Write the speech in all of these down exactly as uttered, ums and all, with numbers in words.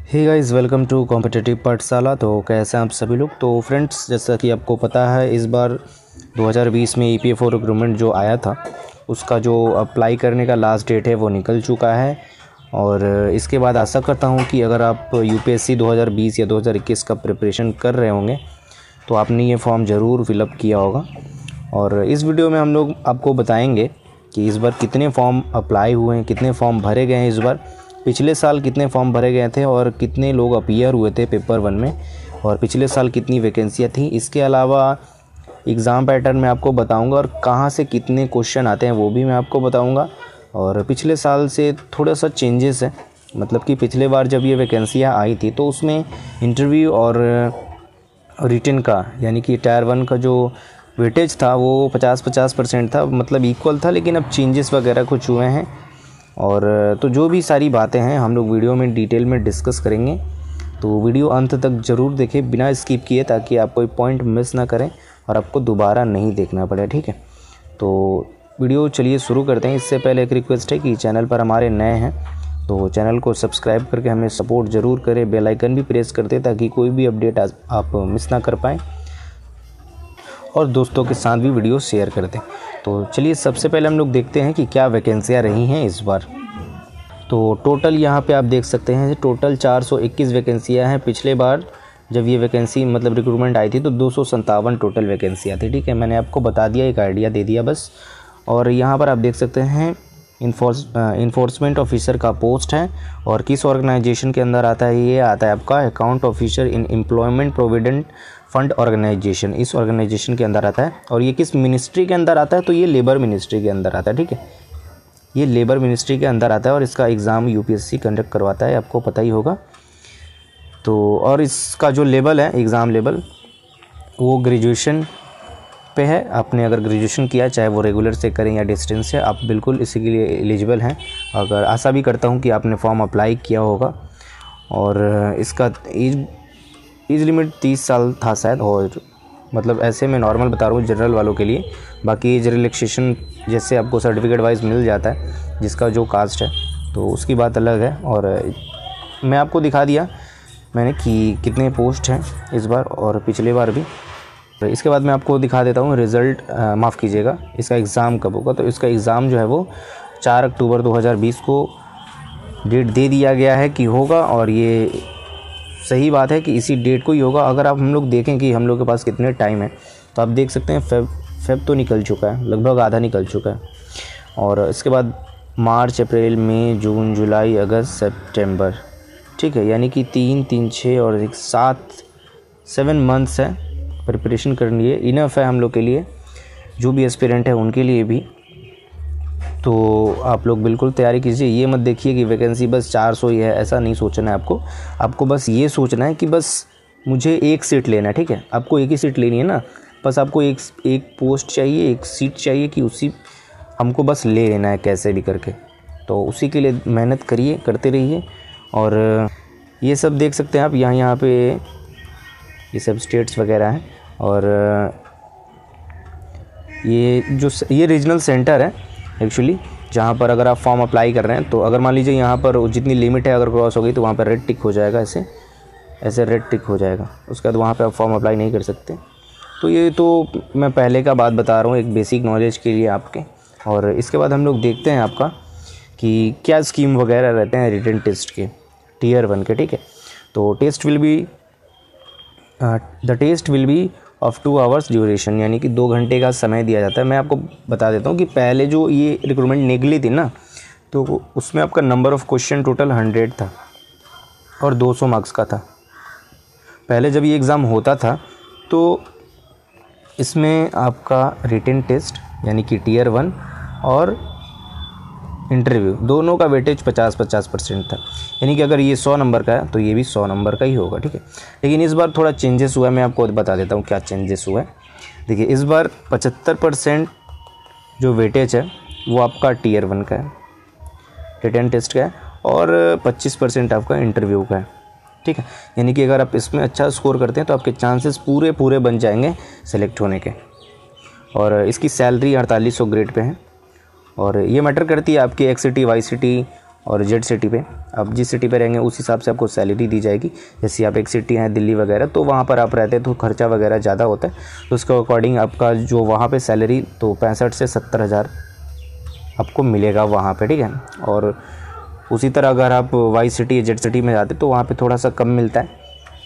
Hey guys, welcome to competitive Pathshala. तो कैसे हैं आप सभी लोग। तो फ्रेंड्स, जैसा कि आपको पता है, इस बार दो हज़ार बीस में ईपीएफओ रिक्रूटमेंट जो आया था उसका जो अप्लाई करने का लास्ट डेट है वो निकल चुका है। और इसके बाद आशा करता हूं कि अगर आप यूपीएससी दो हज़ार बीस या दो हज़ार इक्कीस का प्रिपरेशन कर रहे होंगे तो आपने ये फॉर्म ज़रूर फिलअप किया होगा। और इस वीडियो में हम लोग आपको बताएंगे कि इस बार कितने फॉर्म अप्लाई हुए हैं, कितने फॉर्म भरे गए हैं, इस बार पिछले साल कितने फॉर्म भरे गए थे और कितने लोग अपीयर हुए थे पेपर वन में, और पिछले साल कितनी वैकेंसियाँ थी। इसके अलावा एग्ज़ाम पैटर्न मैं आपको बताऊंगा और कहाँ से कितने क्वेश्चन आते हैं वो भी मैं आपको बताऊंगा। और पिछले साल से थोड़ा सा चेंजेस है, मतलब कि पिछले बार जब ये वैकेंसियाँ आई थी तो उसमें इंटरव्यू और रिटन का, यानी कि टायर वन का जो वेटेज था वो पचास पचास परसेंट था, मतलब इक्वल था। लेकिन अब चेंजेस वगैरह कुछ हुए हैं, और तो जो भी सारी बातें हैं हम लोग वीडियो में डिटेल में डिस्कस करेंगे। तो वीडियो अंत तक ज़रूर देखें बिना स्किप किए, ताकि आप कोई पॉइंट मिस ना करें और आपको दोबारा नहीं देखना पड़े, ठीक है। तो वीडियो चलिए शुरू करते हैं। इससे पहले एक रिक्वेस्ट है कि चैनल पर हमारे नए हैं तो चैनल को सब्सक्राइब करके हमें सपोर्ट ज़रूर करें, बेल आइकन भी प्रेस कर दें ताकि कोई भी अपडेट आप मिस ना कर पाएँ, और दोस्तों के साथ भी वीडियो शेयर कर दें। तो चलिए सबसे पहले हम लोग देखते हैं कि क्या वैकेंसियाँ रही हैं इस बार। तो टोटल यहाँ पे आप देख सकते हैं टोटल चार सौ इक्कीस वैकेंसियाँ हैं। पिछले बार जब ये वैकेंसी मतलब रिक्रूटमेंट आई थी तो दो सौ सत्तावन टोटल वैकेंसियाँ थी, ठीक है। मैंने आपको बता दिया, एक आइडिया दे दिया बस। और यहाँ पर आप देख सकते हैं इन्फोर्स इन्फोर्समेंट ऑफिसर का पोस्ट है, और किस ऑर्गेनाइजेशन के अंदर आता है, ये आता है आपका account officer in employment provident fund organisation, इस ऑर्गेनाइजेशन के अंदर आता है। और ये किस मिनिस्ट्री के अंदर आता है, तो ये लेबर मिनिस्ट्री के अंदर आता है, ठीक है। ये लेबर मिनिस्ट्री के अंदर आता है और इसका एग्ज़ाम यूपीएससी कंडक्ट करवाता है, आपको पता ही होगा। तो और इसका जो लेवल है, एग्ज़ाम लेवल, वो ग्रेजुएशन पे है। आपने अगर ग्रेजुएशन किया, चाहे वो रेगुलर से करें या डिस्टेंस से, आप बिल्कुल इसी के लिए एलिजिबल हैं। अगर आशा भी करता हूँ कि आपने फॉर्म अप्लाई किया होगा। और इसका एज एज लिमिट तीस साल था शायद, और मतलब ऐसे मैं नॉर्मल बता रहा हूँ जनरल वालों के लिए। बाकी एज रिलैक्सेशन जैसे आपको सर्टिफिकेट वाइज मिल जाता है जिसका जो कास्ट है, तो उसकी बात अलग है। और मैं आपको दिखा दिया मैंने कि कितने पोस्ट हैं इस बार और पिछले बार भी। तो इसके बाद मैं आपको दिखा देता हूँ रिज़ल्ट, माफ़ कीजिएगा, इसका एग्ज़ाम कब होगा। तो इसका एग्ज़ाम जो है वो चार अक्टूबर दो हज़ार बीस को डेट दे दिया गया है कि होगा, और ये सही बात है कि इसी डेट को ही होगा। अगर आप हम लोग देखें कि हम लोग के पास कितने टाइम है, तो आप देख सकते हैं फेब फेब तो निकल चुका है, लगभग आधा निकल चुका है। और इसके बाद मार्च, अप्रैल, मई, जून, जुलाई, अगस्त, सितंबर, ठीक है। यानी कि तीन तीन छः और एक सात सेवन मंथ्स है प्रिपरेशन करनी है। इनफ है हम लोग के लिए, जो भी एस्पिरेंट है उनके लिए भी। तो आप लोग बिल्कुल तैयारी कीजिए। ये मत देखिए कि वैकेंसी बस चार सौ ही है, ऐसा नहीं सोचना है आपको। आपको बस ये सोचना है कि बस मुझे एक सीट लेना है, ठीक है। आपको एक ही सीट लेनी है ना, बस आपको एक एक पोस्ट चाहिए, एक सीट चाहिए कि उसी हमको बस ले लेना है कैसे भी करके। तो उसी के लिए मेहनत करिए, करते रहिए। और ये सब देख सकते हैं आप, यहाँ यहाँ पे ये सब स्टेट्स वगैरह हैं। और ये जो ये रीजनल सेंटर है एक्चुअली, जहाँ पर अगर आप फॉर्म अप्लाई कर रहे हैं, तो अगर मान लीजिए यहाँ पर जितनी लिमिट है अगर क्रॉस हो गई तो वहाँ पर रेड टिक हो जाएगा, ऐसे ऐसे रेड टिक हो जाएगा। उसके बाद वहाँ पे आप फॉर्म अप्लाई नहीं कर सकते। तो ये तो मैं पहले का बात बता रहा हूँ, एक बेसिक नॉलेज के लिए आपके। और इसके बाद हम लोग देखते हैं आपका कि क्या स्कीम वगैरह रहते हैं रिटन टेस्ट के, टीयर वन के, ठीक है। तो test will be the test will be of two hours duration, यानी कि दो घंटे का समय दिया जाता है। मैं आपको बता देता हूँ कि पहले जो ये रिक्रूटमेंट निकली थी ना, तो उसमें आपका number of question total hundred था और दो सौ मार्क्स का था। पहले जब ये एग्ज़ाम होता था तो इसमें आपका रिटन टेस्ट यानी कि टीयर वन और इंटरव्यू दोनों का वेटेज पचास पचास परसेंट था। यानी कि अगर ये सौ नंबर का है तो ये भी सौ नंबर का ही होगा, ठीक है। लेकिन इस बार थोड़ा चेंजेस हुआ है, मैं आपको बता देता हूँ क्या चेंजेस हुआ है। देखिए, इस बार पचहत्तर परसेंट जो वेटेज है वो आपका टीयर वन का है, रिटन टेस्ट का है, और पच्चीस परसेंट आपका इंटरव्यू का है, ठीक है। यानी कि अगर आप इसमें अच्छा स्कोर करते हैं तो आपके चांसेस पूरे पूरे बन जाएंगे सेलेक्ट होने के। और इसकी सैलरी अड़तालीस सौ ग्रेड पे है, और ये मैटर करती है आपकी X city, Y city और जेड सिटी पे, आप जिस सिटी पे रहेंगे उस हिसाब से आपको सैलरी दी जाएगी। जैसे आप एक सिटी हैं दिल्ली वगैरह, तो वहाँ पर आप रहते हैं तो खर्चा वगैरह ज़्यादा होता है, तो उसके अकॉर्डिंग आपका जो वहाँ पे सैलरी तो पैंसठ से सत्तर हज़ार आपको मिलेगा वहाँ पे, ठीक है। और उसी तरह अगर आप वाई सिटी या जेड सिटी में जाते तो वहाँ पे थोड़ा सा कम मिलता है।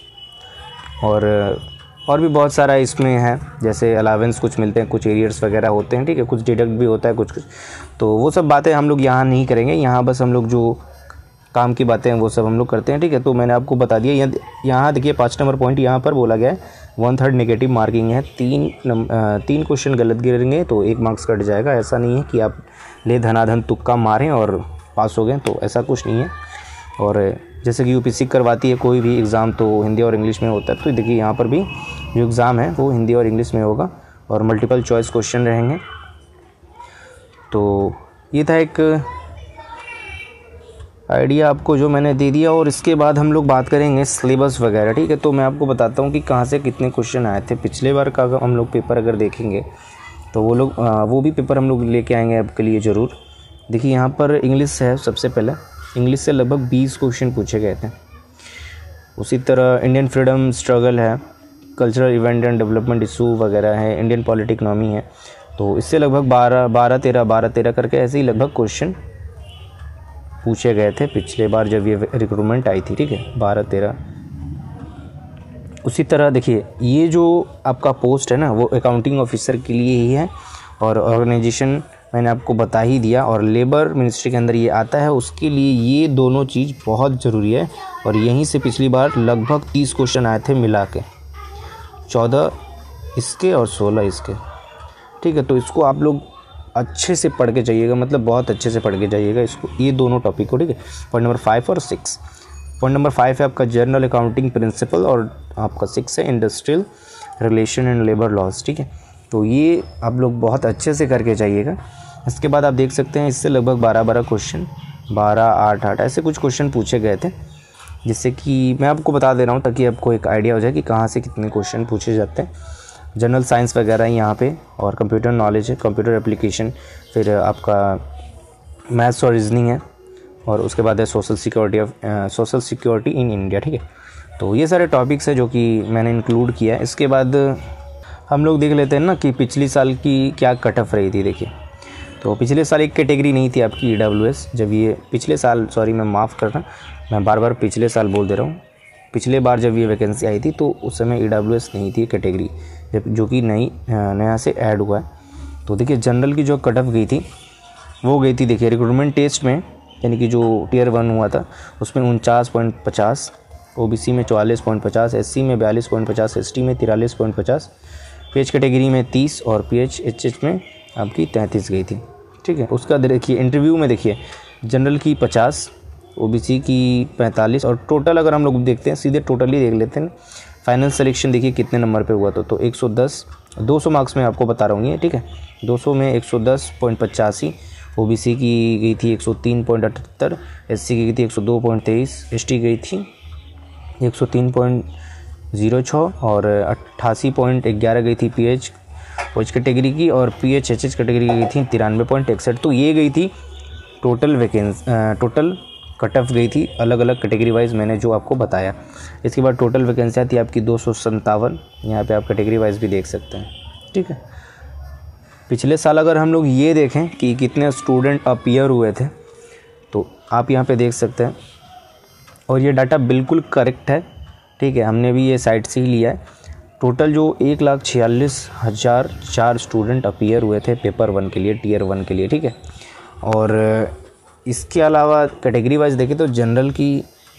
और और भी बहुत सारा इसमें है, जैसे अलावेंस कुछ मिलते हैं, कुछ एरियर्स वगैरह होते हैं, ठीक है, कुछ डिडक्ट भी होता है कुछ कुछ। तो वो सब बातें हम लोग यहाँ नहीं करेंगे, यहाँ बस हम लोग जो काम की बातें हैं वो सब हम लोग करते हैं, ठीक है। तो मैंने आपको बता दिया। यहाँ यहाँ देखिए पाँच नंबर पॉइंट यहाँ पर बोला गया है, वन थर्ड नेगेटिव मार्किंग है, तीन तीन क्वेश्चन गलत गिरेंगे तो एक मार्क्स कट जाएगा। ऐसा नहीं है कि आप ले धनाधन तुक्का मारें और पास हो गए, तो ऐसा कुछ नहीं है। और जैसे कि यूपीएससी करवाती है कोई भी एग्ज़ाम तो हिंदी और इंग्लिश में होता है, तो देखिए यहाँ पर भी जो एग्ज़ाम है वो हिंदी और इंग्लिश में होगा और मल्टीपल चॉइस क्वेश्चन रहेंगे। तो ये था एक आइडिया आपको जो मैंने दे दिया। और इसके बाद हम लोग बात करेंगे सिलेबस वगैरह, ठीक है। तो मैं आपको बताता हूँ कि कहाँ से कितने क्वेश्चन आए थे पिछले बार का। हम लोग पेपर अगर देखेंगे तो वो लोग वो भी पेपर हम लोग लेके आएंगे आपके लिए ज़रूर। देखिए यहाँ पर इंग्लिश है, सबसे पहले इंग्लिश से लगभग बीस क्वेश्चन पूछे गए थे। उसी तरह इंडियन फ्रीडम स्ट्रगल है, cultural event and development issue वगैरह है, इंडियन पॉलिटिक इकोनॉमी है, तो इससे लगभग बारह बारह तेरह बारह तेरह करके ऐसे ही लगभग क्वेश्चन पूछे गए थे पिछले बार जब ये रिक्रूटमेंट आई थी, ठीक है, बारह तेरह। उसी तरह देखिए ये जो आपका पोस्ट है ना वो अकाउंटिंग ऑफिसर के लिए ही है, और ऑर्गेनाइजेशन मैंने आपको बता ही दिया, और लेबर मिनिस्ट्री के अंदर ये आता है, उसके लिए ये दोनों चीज़ बहुत ज़रूरी है। और यहीं से पिछली बार लगभग तीस क्वेश्चन आए थे मिला के, चौदह इसके और सोलह इसके, ठीक है। तो इसको आप लोग अच्छे से पढ़ के जाइएगा, मतलब बहुत अच्छे से पढ़ के जाइएगा इसको, ये दोनों टॉपिक को, ठीक है। पॉइंट नंबर फाइव और सिक्स। पॉइंट नंबर फाइव है आपका जनरल अकाउंटिंग प्रिंसिपल, और आपका सिक्स है industrial relation and labour laws, ठीक है। तो ये आप लोग बहुत अच्छे से करके जाइएगा। इसके बाद आप देख सकते हैं इससे लगभग बारह बारह क्वेश्चन, बारह आठ आठ ऐसे कुछ क्वेश्चन पूछे गए थे, जिससे कि मैं आपको बता दे रहा हूँ ताकि आपको एक आइडिया हो जाए कि कहाँ से कितने क्वेश्चन पूछे जाते हैं। जनरल साइंस वगैरह है यहाँ पे, और कंप्यूटर नॉलेज है, कंप्यूटर एप्लीकेशन, फिर आपका मैथ्स और रीजनिंग है, और उसके बाद है social security of social security in India, ठीक है। तो ये सारे टॉपिक्स है जो कि मैंने इंक्लूड किया है। इसके बाद हम लोग देख लेते हैं ना कि पिछली साल की क्या कट ऑफ रही थी। देखिए तो पिछले साल एक कैटेगरी नहीं थी आपकी ई डब्ल्यू एस, जब ये पिछले साल, सॉरी मैं माफ़ करना, मैं बार बार पिछले साल बोल दे रहा हूँ, पिछले बार जब ये वैकेंसी आई थी तो उस समय ई डब्ल्यू एस नहीं थी कैटेगरी, जब जो कि नई नया से ऐड हुआ है। तो देखिए जनरल की जो कट ऑफ गई थी वो गई थी, देखिए रिक्रूटमेंट टेस्ट में, यानी कि जो टीयर वन हुआ था उसमें उनचास पॉइंट पचास, ओ बी सी में चौवालीस पॉइंट पचास, एस सी में बयालीस पॉइंट पचास, एस टी में तिरालीस पॉइंट पचास, पी एच कैटेगरी में तीस और पी एच एच एच में आपकी तैंतीस गई थी, ठीक है। उसका देखिए इंटरव्यू में देखिए जनरल की पचास, ओबीसी की पैंतालीस, और टोटल अगर हम लोग देखते हैं सीधे टोटल ही देख लेते हैं, फाइनल सिलेक्शन देखिए कितने नंबर पे हुआ था, तो एक सौ दस, दो सौ मार्क्स में आपको बता रहा हूँ ये, ठीक है। दो सौ में एक सौ दस पॉइंट पचासी, ओबीसी की गई थी एक सौ तीन पॉइंट अठहत्तर, एससी की गई थी एक सौ दो पॉइंट तेईस, एसटी गई थी एक सौ तीन पॉइंट ज़ीरो छः, और अट्ठासी पॉइंट ग्यारह गई थी पीएच एच कैटेगरी की, और P H H H category की गई थी तिरानवे पॉइंट इकसठ। तो ये गई थी total vacancy, total cut off गई थी अलग अलग कैटेगरी वाइज, मैंने जो आपको बताया। इसके बाद टोटल वैकेंसी थी आपकी दो सौ संतावन, यहाँ पर आप कैटेगरी वाइज भी देख सकते हैं, ठीक है। पिछले साल अगर हम लोग ये देखें कि कितने स्टूडेंट अपीयर हुए थे, तो आप यहाँ पे देख सकते हैं, और ये डाटा बिल्कुल करेक्ट है, ठीक है, हमने भी ये साइट से ही लिया है। टोटल जो एक लाख छियालीस हज़ार चार स्टूडेंट अपीयर हुए थे पेपर वन के लिए, टीयर वन के लिए, ठीक है। और इसके अलावा कैटेगरी वाइज देखें तो जनरल की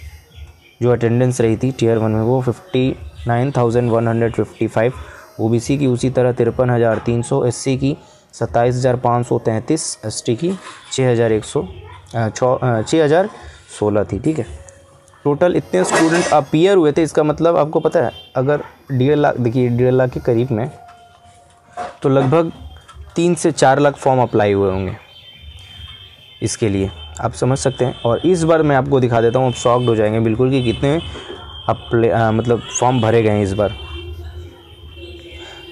जो अटेंडेंस रही थी टीयर वन में वो fifty nine thousand one hundred fifty five, OBC की उसी तरह तिरपन हज़ार तीन सौ, एससी की सत्ताईस हज़ार पाँच सौ तैंतीस, एसटी की छः हज़ार एक सौ छः हज़ार सोलह थी, ठीक है। टोटल इतने स्टूडेंट अपीयर हुए थे, इसका मतलब आपको पता है अगर डेढ़ लाख, देखिए डेढ़ लाख के करीब में, तो लगभग तीन से चार लाख फॉर्म अप्लाई हुए होंगे इसके लिए, आप समझ सकते हैं। और इस बार मैं आपको दिखा देता हूँ, आप शॉक्ड हो जाएंगे बिल्कुल कि कितने अप्लाई मतलब फॉर्म भरे गए हैं इस बार।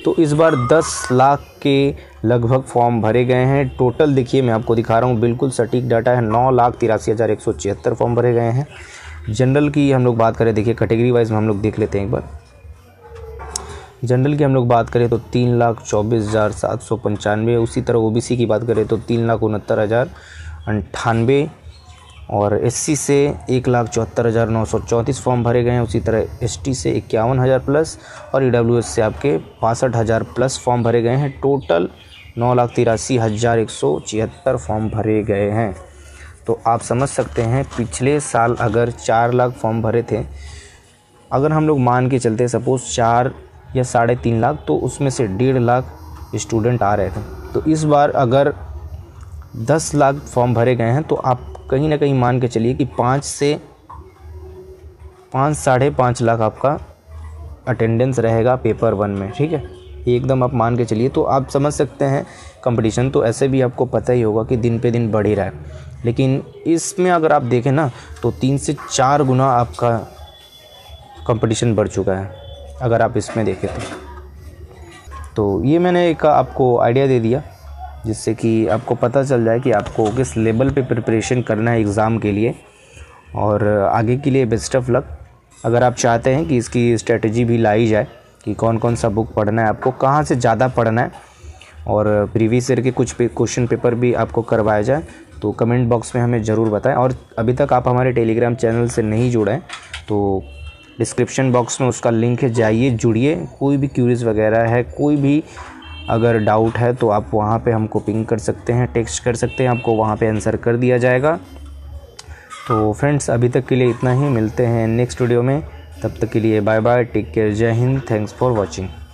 तो इस बार दस लाख के लगभग फॉर्म भरे गए हैं। टोटल देखिए मैं आपको दिखा रहा हूँ, बिल्कुल सटीक डाटा है, नौ लाख तिरासी हज़ार एक सौ छिहत्तर फॉर्म भरे गए हैं। जनरल की हम लोग बात करें, देखिए कैटेगरी वाइज में हम लोग देख लेते हैं एक बार। जनरल की हम लोग बात करें तो तीन लाख चौबीस हज़ार सात सौ पंचानवे, उसी तरह ओबीसी की बात करें तो तीन लाख उनहत्तर हज़ार अंठानवे, और एससी से एक लाख चौहत्तर हज़ार नौ सौ चौंतीस फॉर्म भरे गए हैं। उसी तरह एसटी से इक्यावन हज़ार प्लस और ईडब्ल्यूएस से आपके बासठ हज़ार प्लस फॉर्म भरे गए हैं। टोटल नौ लाख तिरासी हज़ार एक सौ छिहत्तर फॉर्म भरे गए हैं। तो आप समझ सकते हैं पिछले साल अगर चार लाख फॉर्म भरे थे, अगर हम लोग मान के चलते सपोज़ चार या साढ़े तीन लाख, तो उसमें से डेढ़ लाख स्टूडेंट आ रहे थे। तो इस बार अगर दस लाख फॉर्म भरे गए हैं तो आप कहीं ना कहीं मान के चलिए कि पाँच से पाँच साढ़े पाँच लाख आपका अटेंडेंस रहेगा पेपर वन में, ठीक है, एकदम आप मान के चलिए। तो आप समझ सकते हैं कंपटीशन तो ऐसे भी आपको पता ही होगा कि दिन पे दिन बढ़ ही रहा है, लेकिन इसमें अगर आप देखें ना तो तीन से चार गुना आपका कंपटीशन बढ़ चुका है अगर आप इसमें देखें तो। तो ये मैंने एक आपको आइडिया दे दिया जिससे कि आपको पता चल जाए कि आपको किस लेवल पे प्रिपरेशन करना है एग्ज़ाम के लिए, और आगे के लिए बेस्ट ऑफ लक। अगर आप चाहते हैं कि इसकी स्ट्रेटजी भी लाई जाए कि कौन कौन सा बुक पढ़ना है, आपको कहाँ से ज़्यादा पढ़ना है, और प्रीवियस ईयर के कुछ क्वेश्चन पेपर भी आपको करवाया जाए, तो कमेंट बॉक्स में हमें ज़रूर बताएं। और अभी तक आप हमारे टेलीग्राम चैनल से नहीं जुड़े हैं तो डिस्क्रिप्शन बॉक्स में उसका लिंक है, जाइए जुड़िए। कोई भी क्यूरीज वगैरह है, कोई भी अगर डाउट है तो आप वहाँ पे हमको पिंग कर सकते हैं, टेक्स्ट कर सकते हैं, आपको वहाँ पे आंसर कर दिया जाएगा। तो फ्रेंड्स अभी तक के लिए इतना ही, मिलते हैं नेक्स्ट वीडियो में, तब तक के लिए बाय बाय, टेक केयर, जय हिंद, थैंक्स फॉर वॉचिंग।